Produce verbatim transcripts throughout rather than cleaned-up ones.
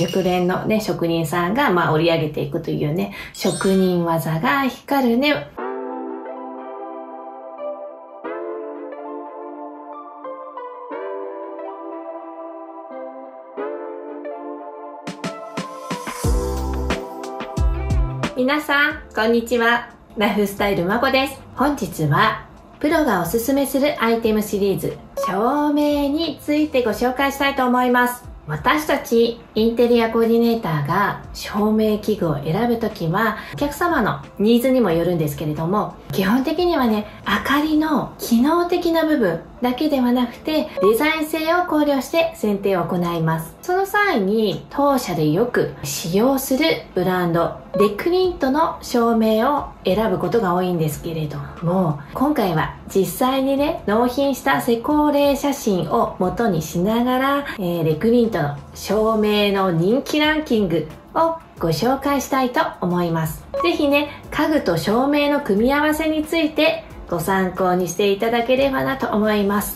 熟練のね、職人さんがまあ織り上げていくというね、職人技が光るね。皆さん、こんにちは。ライフスタイルまこです。本日は、プロがおすすめするアイテムシリーズ、照明についてご紹介したいと思います。私たちインテリアコーディネーターが照明器具を選ぶときはお客様のニーズにもよるんですけれども、基本的にはね、明かりの機能的な部分だけではなくてデザイン性を考慮して選定を行います。その際に当社でよく使用するブランドレクリントの照明を選ぶことが多いんですけれども、今回は実際にね、納品した施工例写真を元にしながら、えー、レクリントの照明の人気ランキングをご紹介したいと思います。ぜひね、家具と照明の組み合わせについてご参考にしていただければなと思います。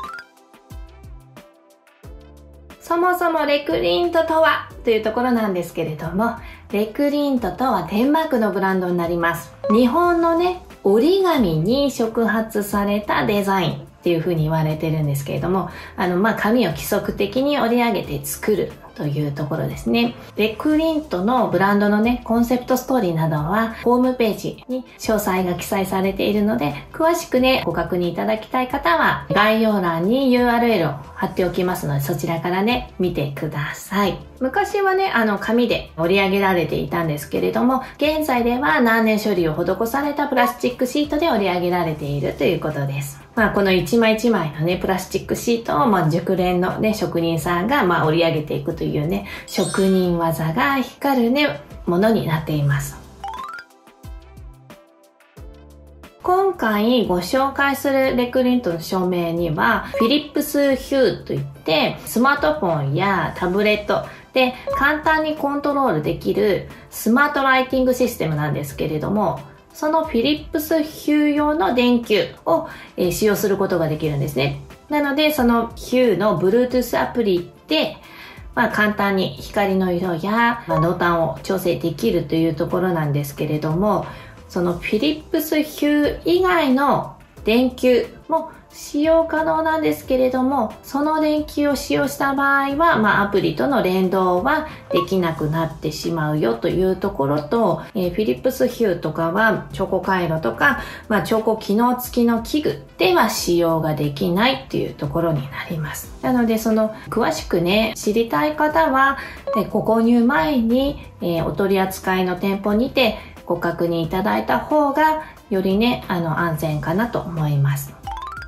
そもそもレクリントとはというところなんですけれども、レクリントとはデンマークのブランドになります。日本のね、折り紙に触発されたデザインっていう風に言われてるんですけれども、あの、まあ、紙を規則的に折り上げて作るというところですね。レクリントのブランドのね、コンセプトストーリーなどは、ホームページに詳細が記載されているので、詳しくね、ご確認いただきたい方は、概要欄に ユーアールエル を貼っておきますので、そちらからね、見てください。昔はね、あの、紙で折り上げられていたんですけれども、現在では難燃処理を施されたプラスチックシートで折り上げられているということです。まあ、この一枚一枚のね、プラスチックシートを、まあ、熟練のね、職人さんが、まあ、折り上げていくというね、職人技が光るね、ものになっています。今回ご紹介するレクリントの照明には、フィリップスヒューといって、スマートフォンやタブレットで簡単にコントロールできるスマートライティングシステムなんですけれども、そのフィリップスヒュー用の電球を、えー、使用することができるんですね。なので、そのヒューの Bluetooth アプリで、まあ、簡単に光の色や、まあ、濃淡を調整できるというところなんですけれども、そのフィリップスヒュー以外の電球も使用可能なんですけれども、その電球を使用した場合は、まあ、アプリとの連動はできなくなってしまうよというところと、えー、フィリップスヒューとかは超高回路とか、まあ、超高機能付きの器具では使用ができないっていうところになります。なので、その詳しくね、知りたい方は、えー、ご購入前に、えー、お取り扱いの店舗にてご確認いただいた方が、よりね、あの、安全かなと思います。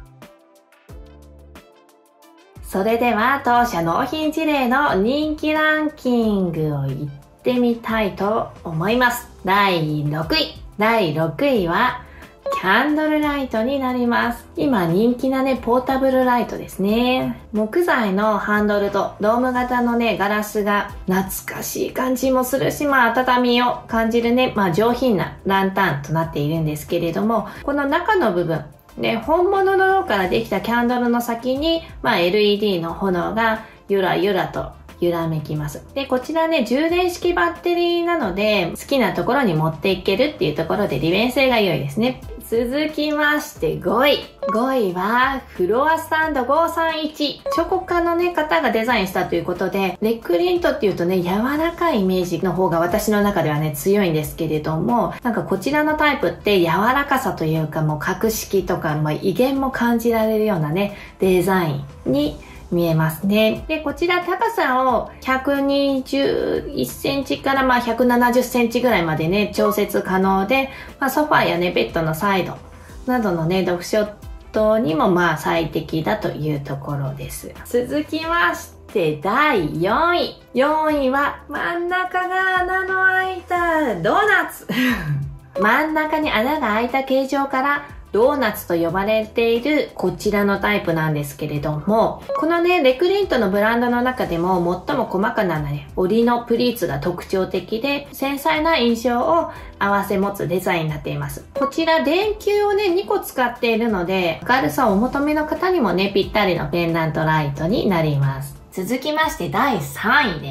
それでは当社納品事例の人気ランキングをいってみたいと思います。だいろくい。だいろくいはキャンドルライトになります。今人気なね、ポータブルライトですね。木材のハンドルとドーム型のね、ガラスが懐かしい感じもするし、まあ温みを感じるね、まあ上品なランタンとなっているんですけれども、この中の部分、で、本物のろからできたキャンドルの先に、まあ、エルイーディー の炎がゆらゆらと揺らめきます。で、こちらね、充電式バッテリーなので、好きなところに持っていけるっていうところで利便性が良いですね。続きましてごい。ごいは、フロアスタンドごさんいち。彫刻家のね、方がデザインしたということで、レクリントっていうとね、柔らかいイメージの方が私の中ではね、強いんですけれども、なんかこちらのタイプって柔らかさというか、もう格式とか、まあ、威厳も感じられるようなね、デザインに見えますね。で、こちら高さをひゃくにじゅういっセンチからまあひゃくななじゅっセンチぐらいまでね、調節可能で、まあ、ソファーやね、ベッドのサイドなどのね、読書灯にもまあ最適だというところです。続きましてだいよんい。よんいは真ん中が穴の開いたドーナツ。真ん中に穴が開いた形状からドーナツと呼ばれているこちらのタイプなんですけれども、このね、レクリントのブランドの中でも最も細かなね、折りのプリーツが特徴的で、繊細な印象を併せ持つデザインになっています。こちら電球をね、にこ使っているので、明るさをお求めの方にもね、ぴったりのペンダントライトになります。続きましてだいさんいです。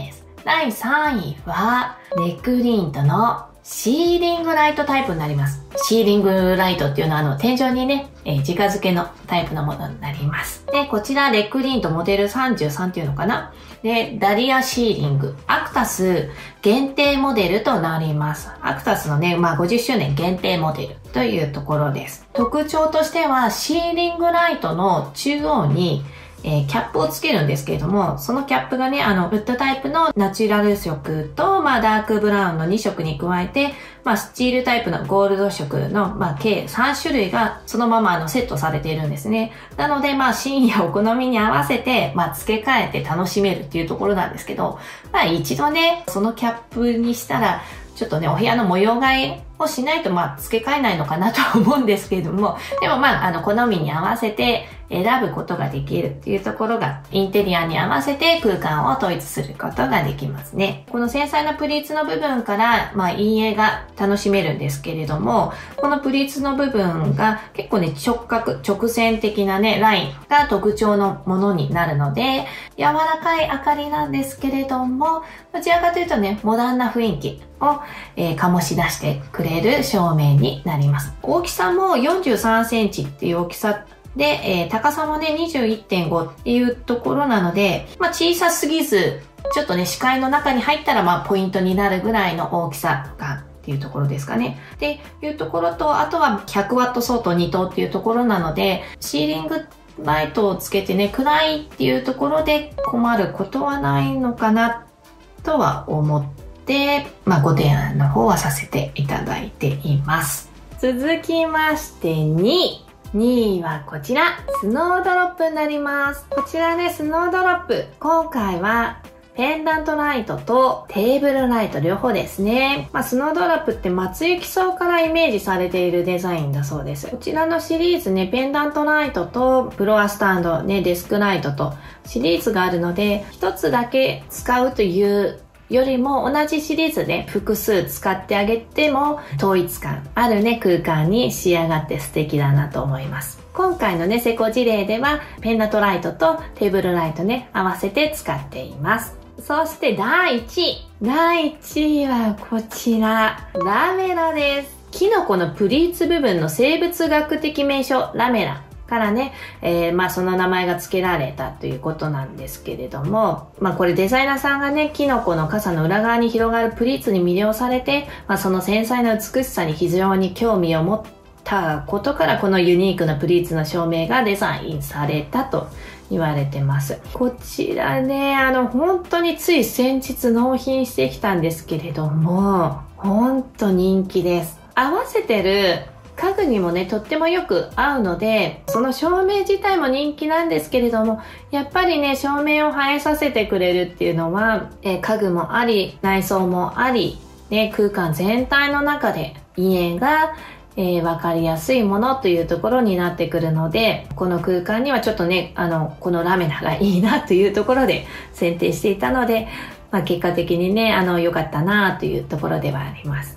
だいさんいは、ネクリントのシーリングライトタイプになります。シーリングライトっていうのはあの天井にね、えー、直付けのタイプのものになります。で、こちらレクリントモデルさんじゅうさんっていうのかな。で、ダリアシーリング、アクタス限定モデルとなります。アクタスのね、まあごじゅっしゅうねん限定モデルというところです。特徴としてはシーリングライトの中央にえー、キャップをつけるんですけれども、そのキャップがね、あの、ウッドタイプのナチュラル色と、まあ、ダークブラウンのにしょくに加えて、まあ、スチールタイプのゴールド色の、まあ、計さんしゅるいがそのままあの、セットされているんですね。なので、まあ、深夜お好みに合わせて、まあ、付け替えて楽しめるっていうところなんですけど、まあ、一度ね、そのキャップにしたら、ちょっとね、お部屋の模様替えをしないと、まあ、付け替えないのかなとは思うんですけれども、でもまあ、あの、好みに合わせて選ぶことができるっていうところが、インテリアに合わせて空間を統一することができますね。この繊細なプリーツの部分から、まあ、陰影が楽しめるんですけれども、このプリーツの部分が結構ね、直角、直線的なね、ラインが特徴のものになるので、柔らかい明かりなんですけれども、どちらかというとね、モダンな雰囲気を、えー、醸し出してくれる照明になります。大きさもよんじゅうさんセンチっていう大きさで、えー、高さもね にじゅういってんご っていうところなので、まあ小さすぎず、ちょっとね視界の中に入ったらまあポイントになるぐらいの大きさがっていうところですかね。っていうところと、あとはひゃくワット相当にとうっていうところなので、シーリングライトをつけてね暗いっていうところで困ることはないのかなとは思ってで、まあ、ご提案の方はさせていただいています。続きましてにい。にいはこちら、スノードロップになります。こちらね、スノードロップ。今回は、ペンダントライトとテーブルライト両方ですね。まあ、スノードロップって松雪草からイメージされているデザインだそうです。こちらのシリーズね、ペンダントライトとフロアスタンド、ね、デスクライトとシリーズがあるので、一つだけ使うというよりも同じシリーズで複数使ってあげても統一感あるね空間に仕上がって素敵だなと思います。今回のね施工事例ではペンダントライトとテーブルライトね合わせて使っています。そしてだいいちい。だいいちいはこちら、ラメラです。キノコのプリーツ部分の生物学的名称ラメラからね、えー、まあその名前が付けられたということなんですけれども、まあこれデザイナーさんがね、キノコの傘の裏側に広がるプリーツに魅了されて、まあその繊細な美しさに非常に興味を持ったことから、このユニークなプリーツの照明がデザインされたと言われてます。こちらね、あの本当につい先日納品してきたんですけれども、本当人気です。合わせてる家具にもねとってもよく合うので、その照明自体も人気なんですけれども、やっぱりね照明を映えさせてくれるっていうのは、えー、家具もあり内装もあり、ね、空間全体の中で陰影が、えー、分かりやすいものというところになってくるので、この空間にはちょっとねあのこのラメラがいいなというところで選定していたので、まあ、結果的にねあの良かったなというところではあります。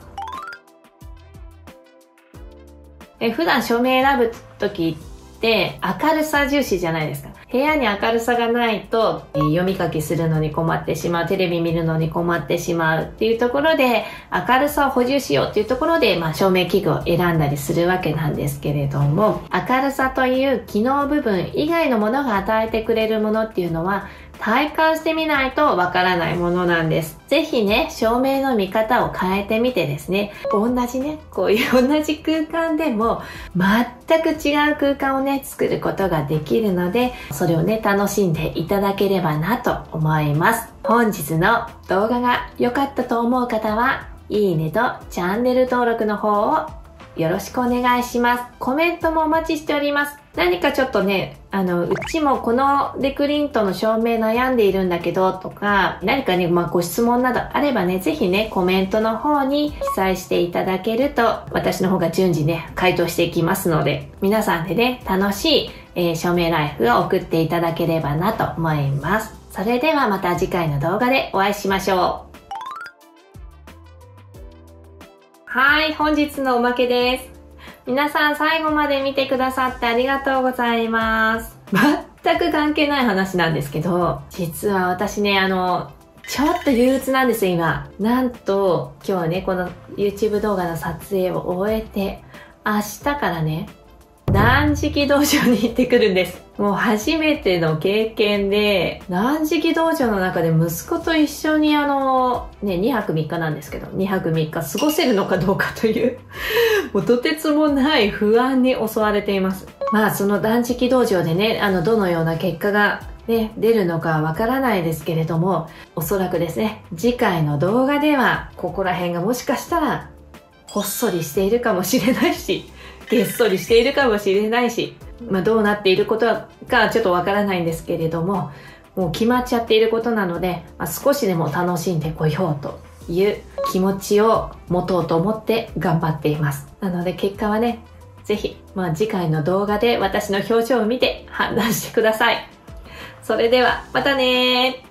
え普段照明選ぶ時って明るさ重視じゃないですか。部屋に明るさがないと読み書きするのに困ってしまう、テレビ見るのに困ってしまうっていうところで、明るさを補充しようっていうところで、まあ、照明器具を選んだりするわけなんですけれども、明るさという機能部分以外のものが与えてくれるものっていうのは体感してみないとわからないものなんです。ぜひね、照明の見方を変えてみてですね、同じね、こういう同じ空間でも全く違う空間をね、作ることができるので、それをね、楽しんでいただければなと思います。本日の動画が良かったと思う方は、いいねとチャンネル登録の方をよろしくお願いします。コメントもお待ちしております。何かちょっとね、あの、うちもこのレクリントの照明悩んでいるんだけどとか、何かね、まあ、ご質問などあればね、ぜひね、コメントの方に記載していただけると、私の方が順次ね、回答していきますので、皆さんでね、楽しい、えー、照明ライフを送っていただければなと思います。それではまた次回の動画でお会いしましょう。はい、本日のおまけです。皆さん最後まで見てくださってありがとうございます。全く関係ない話なんですけど、実は私ね、あの、 ちょっと憂鬱なんですよ、今。なんと、今日はね、この YouTube 動画の撮影を終えて、明日からね、断食道場に行ってくるんです。もう初めての経験で、断食道場の中で息子と一緒にあの、ね、にはくみっかなんですけど、にはくみっか過ごせるのかどうかという、もうとてつもない不安に襲われています。まあその断食道場でね、あの、どのような結果がね、出るのかわからないですけれども、おそらくですね、次回の動画では、ここら辺がもしかしたら、ほっそりしているかもしれないし、げっそりしているかもしれないし、まあどうなっていることかちょっとわからないんですけれども、もう決まっちゃっていることなので、まあ、少しでも楽しんでこようという気持ちを持とうと思って頑張っています。なので結果はね、ぜひ、まあ次回の動画で私の表情を見て判断してください。それではまたねー。